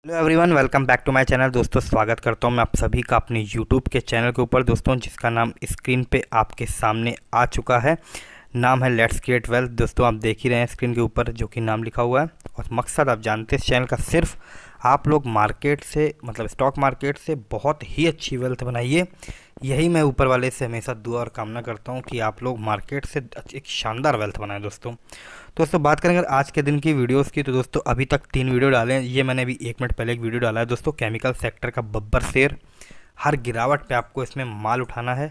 Hello everyone, welcome back to my channel. दोस्तों स्वागत करता हूं मैं आप सभी का अपने यूट्यूब के चैनल के ऊपर दोस्तों, जिसका नाम स्क्रीन पे आपके सामने आ चुका है। नाम है लेट्स क्रिएट वेल्थ। दोस्तों आप देख ही रहे हैं स्क्रीन के ऊपर जो कि नाम लिखा हुआ है, और मकसद आप जानते हैं इस चैनल का सिर्फ आप लोग मार्केट से मतलब स्टॉक मार्केट से बहुत ही अच्छी वेल्थ बनाइए। यही मैं ऊपर वाले से हमेशा दुआ और कामना करता हूँ कि आप लोग मार्केट से एक शानदार वेल्थ बनाएं। दोस्तों बात करें अगर आज के दिन की वीडियोस की, तो दोस्तों अभी तक 3 वीडियो डाले हैं। ये मैंने अभी 1 मिनट पहले एक वीडियो डाला है दोस्तों, केमिकल सेक्टर का बब्बर शेर। हर गिरावट पे आपको इसमें माल उठाना है।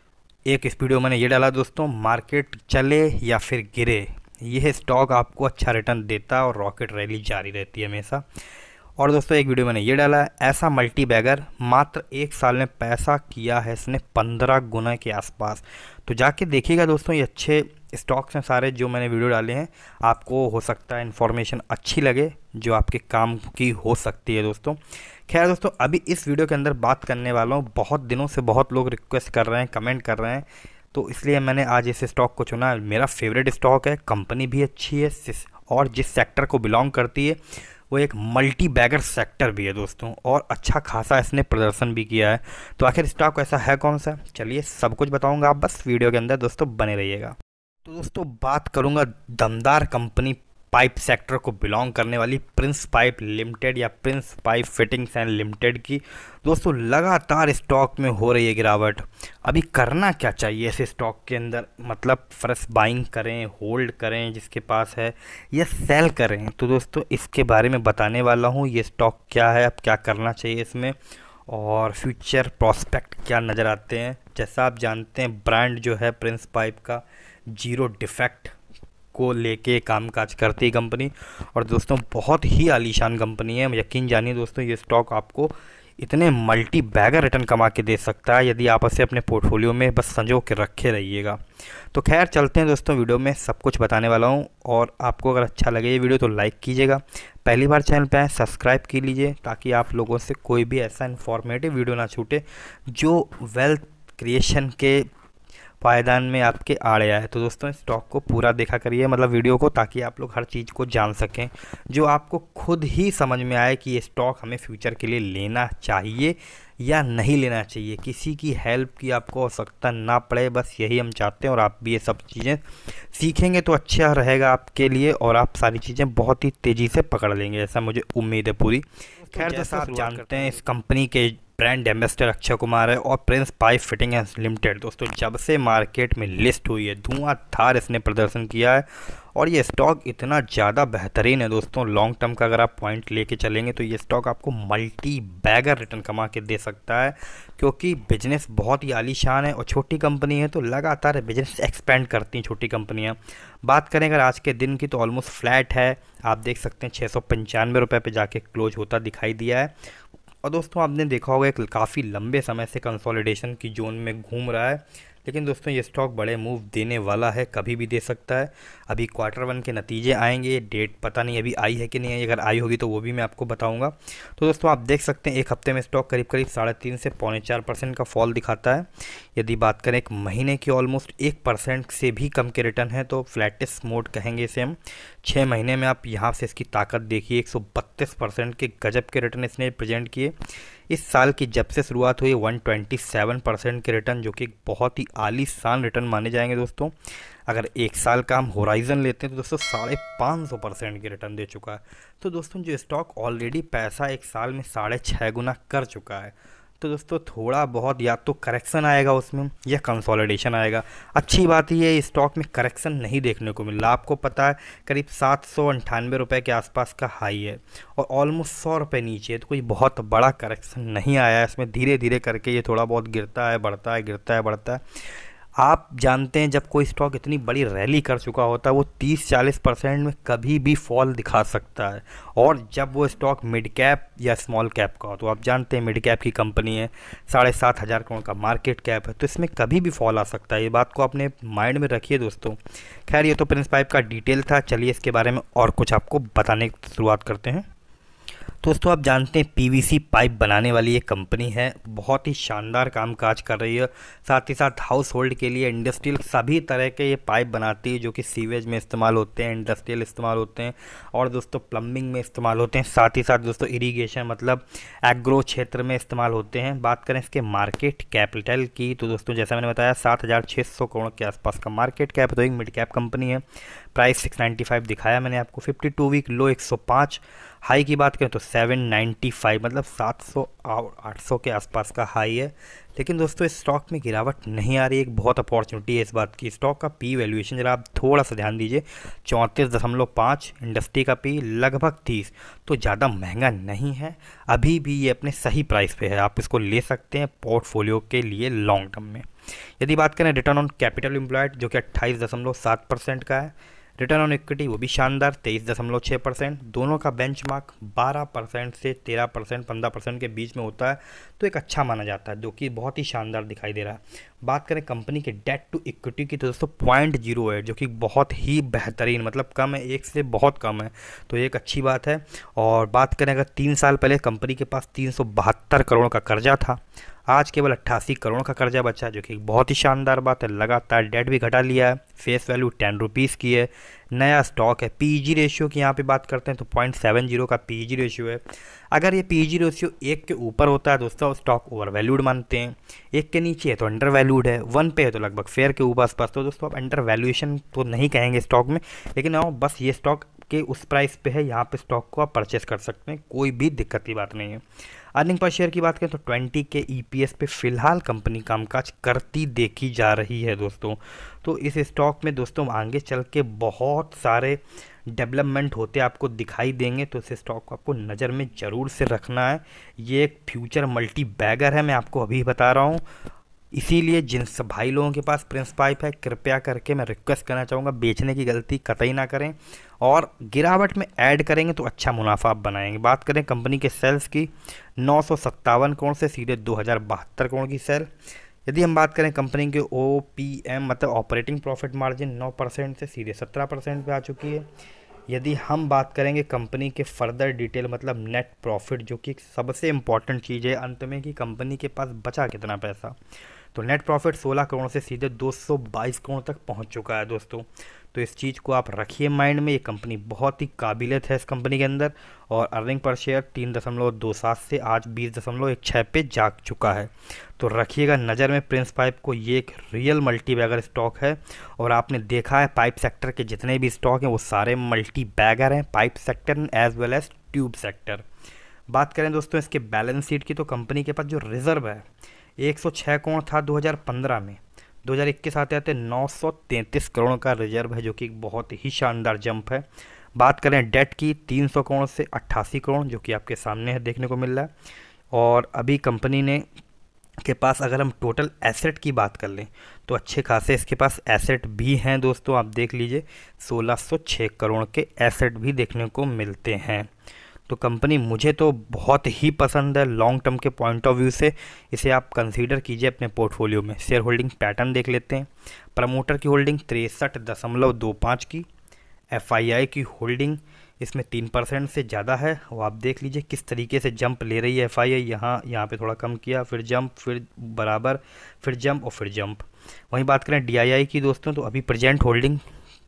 एक इस वीडियो मैंने ये डाला दोस्तों, मार्केट चले या फिर गिरे, यह स्टॉक आपको अच्छा रिटर्न देता है और रॉकेट रैली जारी रहती है हमेशा। और दोस्तों एक वीडियो मैंने ये डाला है, ऐसा मल्टी बैगर मात्र 1 साल में पैसा किया है इसने 15 गुना के आसपास। तो जाके देखिएगा दोस्तों, ये अच्छे स्टॉक्स हैं सारे जो मैंने वीडियो डाले हैं। आपको हो सकता है इन्फॉर्मेशन अच्छी लगे जो आपके काम की हो सकती है दोस्तों। खैर दोस्तों, अभी इस वीडियो के अंदर बात करने वाला हूँ, बहुत दिनों से बहुत लोग रिक्वेस्ट कर रहे हैं, कमेंट कर रहे हैं, तो इसलिए मैंने आज इस स्टॉक को चुना। मेरा फेवरेट स्टॉक है, कंपनी भी अच्छी है, और जिस सेक्टर को बिलोंग करती है वो एक मल्टी बैगर सेक्टर भी है दोस्तों, और अच्छा खासा इसने प्रदर्शन भी किया है। तो आखिर स्टॉक ऐसा है कौन सा, चलिए सब कुछ बताऊंगा, आप बस वीडियो के अंदर दोस्तों बने रहिएगा। तो दोस्तों बात करूंगा दमदार कंपनी पाइप सेक्टर को बिलोंग करने वाली प्रिंस पाइप लिमिटेड या Prince Pipe fittings and limited की। दोस्तों लगातार स्टॉक में हो रही है गिरावट। अभी करना क्या चाहिए इस स्टॉक के अंदर, मतलब फ्रेश बाइंग करें, होल्ड करें जिसके पास है, या सेल करें? तो दोस्तों इसके बारे में बताने वाला हूँ। ये स्टॉक क्या है, अब क्या करना चाहिए इसमें, और फ्यूचर प्रोस्पेक्ट क्या नज़र आते हैं। जैसा आप जानते हैं ब्रांड जो है प्रिंस पाइप का जीरो डिफेक्ट को लेके कामकाज करती है कंपनी, और दोस्तों बहुत ही आलीशान कंपनी है। यकीन जानिए दोस्तों, ये स्टॉक आपको इतने मल्टी बैगर रिटर्न कमा के दे सकता है यदि आप इसे अपने पोर्टफोलियो में बस संजो के रखे रहिएगा। तो खैर चलते हैं दोस्तों, वीडियो में सब कुछ बताने वाला हूँ, और आपको अगर अच्छा लगे ये वीडियो तो लाइक कीजिएगा। पहली बार चैनल पे आए सब्सक्राइब की लीजिए, ताकि आप लोगों से कोई भी ऐसा इन्फॉर्मेटिव वीडियो ना छूटे जो वेल्थ क्रिएशन के पायदान में आपके आड़े आए। तो दोस्तों स्टॉक को पूरा देखा करिए, मतलब वीडियो को, ताकि आप लोग हर चीज़ को जान सकें, जो आपको खुद ही समझ में आए कि ये स्टॉक हमें फ्यूचर के लिए लेना चाहिए या नहीं लेना चाहिए। किसी की हेल्प की आपको आवश्यकता ना पड़े, बस यही हम चाहते हैं। और आप भी ये सब चीज़ें सीखेंगे तो अच्छा रहेगा आपके लिए, और आप सारी चीज़ें बहुत ही तेज़ी से पकड़ लेंगे, ऐसा मुझे उम्मीद है पूरी। खैर जैसा आप जानते हैं इस कंपनी के ब्रांड एम्बेसडर अक्षय कुमार है, और Prince Pipe fitting and limited दोस्तों जब से मार्केट में लिस्ट हुई है धुआंधार इसने प्रदर्शन किया है। और ये स्टॉक इतना ज़्यादा बेहतरीन है दोस्तों, लॉन्ग टर्म का अगर आप पॉइंट लेके चलेंगे तो ये स्टॉक आपको मल्टी बैगर रिटर्न कमा के दे सकता है, क्योंकि बिजनेस बहुत ही आलीशान है, और छोटी कंपनी है तो लगातार बिजनेस एक्सपेंड करती हैं छोटी कंपनियाँ। बात करें अगर आज के दिन की तो ऑलमोस्ट फ्लैट है, आप देख सकते हैं 695 रुपये पे जाके क्लोज होता दिखाई दिया है। और दोस्तों आपने देखा होगा एक काफ़ी लंबे समय से कंसोलिडेशन की जोन में घूम रहा है, लेकिन दोस्तों ये स्टॉक बड़े मूव देने वाला है, कभी भी दे सकता है। अभी Q1 के नतीजे आएंगे, डेट पता नहीं अभी आई है कि नहीं आई, अगर आई होगी तो वो भी मैं आपको बताऊंगा। तो दोस्तों आप देख सकते हैं एक हफ्ते में स्टॉक करीब 3.5 से 4.25% का फॉल दिखाता है। यदि बात करें एक महीने की ऑलमोस्ट 1% से भी कम के रिटर्न है, तो फ्लैटिस मोड कहेंगे इसे हम। 6 महीने में आप यहाँ से इसकी ताकत देखिए, 132% के गजब के रिटर्न इसने प्रेजेंट किए। इस साल की जब से शुरुआत हुई 127% के रिटर्न, जो कि बहुत ही आलीशान रिटर्न माने जाएंगे दोस्तों। अगर 1 साल का हम होराइजन लेते हैं तो दोस्तों 550% के रिटर्न दे चुका है। तो दोस्तों जो स्टॉक ऑलरेडी पैसा 1 साल में 6.5 गुना कर चुका है, तो दोस्तों थोड़ा बहुत या तो करेक्शन आएगा उसमें या कंसोलिडेशन आएगा। अच्छी बात ये है स्टॉक में करेक्शन नहीं देखने को मिल रहा। आपको पता है करीब 798 रुपये के आसपास का हाई है, और ऑलमोस्ट 100 रुपये नीचे है, तो कोई बहुत बड़ा करेक्शन नहीं आया है इसमें। धीरे धीरे करके ये थोड़ा बहुत गिरता है, बढ़ता है, गिरता है, बढ़ता है। आप जानते हैं जब कोई स्टॉक इतनी बड़ी रैली कर चुका होता है वो 30-40% में कभी भी फॉल दिखा सकता है, और जब वो स्टॉक मिड कैप या स्मॉल कैप का हो, तो आप जानते हैं मिड कैप की कंपनी है, 7,500 करोड़ का मार्केट कैप है, तो इसमें कभी भी फॉल आ सकता है। ये बात को अपने माइंड में रखिए दोस्तों। खैर ये तो प्रिंस पाइप का डिटेल था, चलिए इसके बारे में और कुछ आपको बताने की शुरुआत करते हैं। दोस्तों आप जानते हैं पीवीसी पाइप बनाने वाली ये कंपनी है, बहुत ही शानदार कामकाज कर रही है। साथ ही साथ हाउस होल्ड के लिए इंडस्ट्रियल सभी तरह के ये पाइप बनाती है जो कि सीवेज में इस्तेमाल होते हैं, इंडस्ट्रियल इस्तेमाल होते हैं और दोस्तों प्लम्बिंग में इस्तेमाल होते हैं। साथ ही साथ दोस्तों इरीगेशन मतलब एग्रो क्षेत्र में इस्तेमाल होते हैं। बात करें इसके मार्केट कैपिटल की तो दोस्तों जैसा मैंने बताया 7,600 करोड़ के आसपास का मार्केट कैप, तो एक मिड कैप कंपनी है। प्राइस 695 दिखाया मैंने आपको। 52 वीक लो 105, हाई की बात करें तो 795 मतलब 700 और 800 के आसपास का हाई है। लेकिन दोस्तों इस स्टॉक में गिरावट नहीं आ रही है, एक बहुत अपॉर्चुनिटी है इस बात की। स्टॉक का पी वैल्यूएशन जरा आप थोड़ा सा ध्यान दीजिए, 34.5, इंडस्ट्री का पी लगभग 30, तो ज़्यादा महंगा नहीं है। अभी भी ये अपने सही प्राइस पे है, आप इसको ले सकते हैं पोर्टफोलियो के लिए लॉन्ग टर्म में। यदि बात करें रिटर्न ऑन कैपिटल एम्प्लॉयड जो कि 28.7% का है, रिटर्न ऑन इक्विटी वो भी शानदार 23.6%, दोनों का बेंचमार्क 12% से 13%, 15% के बीच में होता है, तो एक अच्छा माना जाता है जो कि बहुत ही शानदार दिखाई दे रहा है। बात करें कंपनी के डेट टू इक्विटी की तो दोस्तों 0.08 जो कि बहुत ही बेहतरीन मतलब कम है, एक से बहुत कम है, तो एक अच्छी बात है। और बात करें अगर 3 साल पहले कंपनी के पास 372 करोड़ का कर्जा था, आज केवल 88 करोड़ का कर्जा बचा है जो कि बहुत ही शानदार बात है। लगातार डेट भी घटा लिया है, फेस वैल्यू 10 रुपीज़ की है, नया स्टॉक है। पीईजी रेशियो की यहाँ पे बात करते हैं तो 0.70 का पीईजी रेशियो है। अगर ये पीईजी रेशियो 1 के ऊपर होता है दोस्तों स्टॉक ओवर वैल्यूड मानते हैं, 1 के नीचे है तो अंडर वैल्यूड है, 1 पे है तो लगभग फेयर के ऊपर आसपास। तो दोस्तों आप अंडर वैल्यूएशन तो नहीं कहेंगे स्टॉक में, लेकिन आओ बस ये स्टॉक के उस प्राइस पे है, यहाँ पे स्टॉक को आप परचेस कर सकते हैं, कोई भी दिक्कत की बात नहीं है। अर्निंग पर शेयर की बात करें तो 20 के ईपीएस पे फिलहाल कंपनी कामकाज करती देखी जा रही है दोस्तों। तो इस स्टॉक में दोस्तों आगे चल के बहुत सारे डेवलपमेंट होते आपको दिखाई देंगे, तो इस स्टॉक को आपको नज़र में ज़रूर से रखना है। ये एक फ्यूचर मल्टी बैगर है, मैं आपको अभी बता रहा हूँ। इसीलिए जिन सब भाई लोगों के पास प्रिंस पाइप है कृपया करके मैं रिक्वेस्ट करना चाहूँगा बेचने की गलती कतई ना करें, और गिरावट में ऐड करेंगे तो अच्छा मुनाफा आप बनाएंगे। बात करें कंपनी के सेल्स की 957 करोड़ से सीधे 2072 करोड़ की सेल। यदि हम बात करें कंपनी के ओपीएम मतलब ऑपरेटिंग प्रॉफिट मार्जिन 9% से सीधे 17% पे आ चुकी है। यदि हम बात करेंगे कंपनी के फर्दर डिटेल मतलब नेट प्रॉफिट जो कि सबसे इम्पॉर्टेंट चीज़ है अंत में कि कंपनी के पास बचा कितना पैसा, तो नेट प्रॉफिट 16 करोड़ से सीधे 222 करोड़ तक पहुंच चुका है दोस्तों। तो इस चीज़ को आप रखिए माइंड में, ये कंपनी बहुत ही काबिलियत है इस कंपनी के अंदर। और अर्निंग पर शेयर 3.27 से आज 20.16 पे जा चुका है, तो रखिएगा नज़र में प्रिंस पाइप को। ये एक रियल मल्टी बैगर स्टॉक है, और आपने देखा है पाइप सेक्टर के जितने भी स्टॉक हैं वो सारे मल्टी बैगर हैं, pipe sector as well as tube sector. बात करें दोस्तों इसके बैलेंस शीट की तो कंपनी के पास जो रिजर्व है 106 करोड़ था 2015 में, 2021 आते आते 933 करोड़ का रिजर्व है जो कि एक बहुत ही शानदार जंप है। बात करें डेट की 300 करोड़ से 88 करोड़ जो कि आपके सामने है देखने को मिल रहा है। और अभी कंपनी ने के पास अगर हम टोटल एसेट की बात कर लें तो अच्छे खासे इसके पास एसेट भी हैं दोस्तों, आप देख लीजिए 1606 करोड़ के एसेट भी देखने को मिलते हैं। तो कंपनी मुझे तो बहुत ही पसंद है लॉन्ग टर्म के पॉइंट ऑफ व्यू से, इसे आप कंसीडर कीजिए अपने पोर्टफोलियो में। शेयर होल्डिंग पैटर्न देख लेते हैं। प्रमोटर की होल्डिंग 63.25 की, एफआईआई की होल्डिंग इसमें 3% से ज़्यादा है, वो आप देख लीजिए किस तरीके से जंप ले रही है एफआईआई। यहाँ पे थोड़ा कम किया, फिर जंप, फिर बराबर, फिर जंप और फिर जंप। वहीं बात करें डीआईआई की दोस्तों तो अभी प्रेजेंट होल्डिंग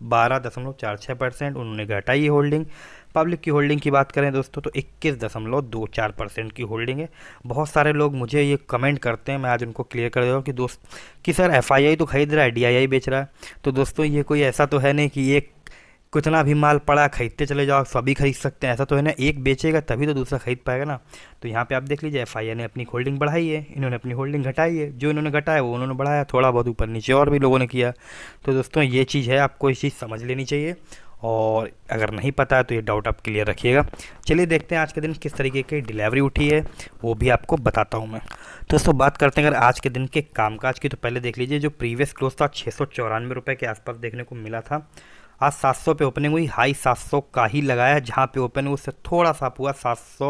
12.46%, उन्होंने घटाई है होल्डिंग। पब्लिक की होल्डिंग की बात करें दोस्तों तो 21.24% की होल्डिंग है। बहुत सारे लोग मुझे ये कमेंट करते हैं, मैं आज उनको क्लियर कर दे रहा हूँ कि दोस्त कि सर एफआईआई तो खरीद रहा है, डीआईआई बेच रहा है। तो दोस्तों ये कोई ऐसा तो है नहीं कि एक कितना भी माल पड़ा खरीदते चले जाओ सभी खरीद सकते हैं, ऐसा तो है ना, एक बेचेगा तभी तो दूसरा खरीद पाएगा ना। तो यहाँ पे आप देख लीजिए एफआईआई ने अपनी होल्डिंग बढ़ाई है, इन्होंने अपनी होल्डिंग घटाई है, जो इन्होंने घटाया वो उन्होंने बढ़ाया, थोड़ा बहुत ऊपर नीचे और भी लोगों ने किया। तो दोस्तों ये चीज़ है, आपको इस चीज़ समझ लेनी चाहिए, और अगर नहीं पता है तो ये डाउट आप क्लियर रखिएगा। चलिए देखते हैं आज के दिन किस तरीके की डिलीवरी उठी है, वो भी आपको बताता हूँ मैं। तो दोस्तों बात करते हैं अगर आज के दिन के कामकाज की, तो पहले देख लीजिए जो प्रीवियस क्लोज था 694 रुपये के आसपास देखने को मिला था। आज 700 पे ओपनिंग हुई, हाई 700 का ही लगाया, जहाँ पे ओपन हुई उससे थोड़ा सा हुआ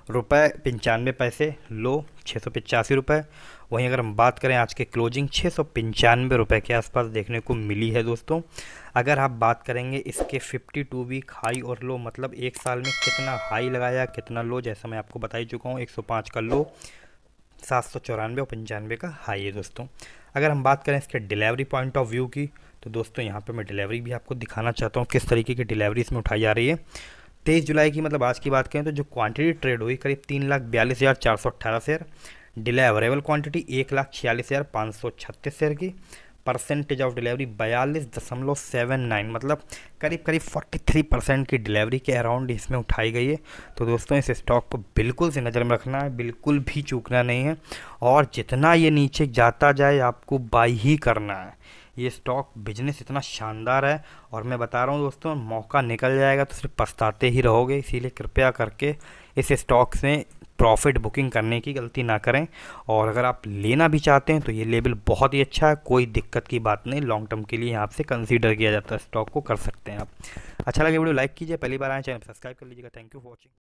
रुपये 95 पैसे लो, 685 रुपये। वहीं अगर हम बात करें आज के क्लोजिंग 695 रुपये के आसपास देखने को मिली है दोस्तों। अगर आप बात करेंगे इसके 52 वीक हाई और लो, मतलब एक साल में कितना हाई लगाया कितना लो, जैसा मैं आपको बता ही चुका हूँ। 105 का लो, 794 और 95 का हाई है दोस्तों। अगर हम बात करें इसके डिलीवरी पॉइंट ऑफ व्यू की, तो दोस्तों यहाँ पे मैं डिलीवरी भी आपको दिखाना चाहता हूँ किस तरीके की डिलीवरी इसमें उठाई जा रही है। 23 जुलाई की, मतलब आज की बात करें तो जो क्वांटिटी ट्रेड हुई करीब 3,42,418 शेयर। डिलीवरेबल क्वांटिटी 1,46,536 शेयर की। परसेंटेज ऑफ डिलीवरी 42.79, मतलब करीब 43% की डिलीवरी के अराउंड इसमें उठाई गई है। तो दोस्तों इस स्टॉक को बिल्कुल से नज़र में रखना है, बिल्कुल भी चूकना नहीं है, और जितना ये नीचे जाता जाए आपको बाई ही करना है। ये स्टॉक बिजनेस इतना शानदार है, और मैं बता रहा हूँ दोस्तों, मौका निकल जाएगा तो सिर्फ पछताते ही रहोगे। इसीलिए कृपया करके इस स्टॉक से प्रॉफिट बुकिंग करने की गलती ना करें। और अगर आप लेना भी चाहते हैं तो ये लेवल बहुत ही अच्छा है, कोई दिक्कत की बात नहीं। लॉन्ग टर्म के लिए यहाँ से कंसीडर किया जाता है, स्टॉक को कर सकते हैं आप। अच्छा लगे वीडियो लाइक कीजिए, पहली बार आए चैनल सब्सक्राइब कर लीजिएगा। Thank you for watching.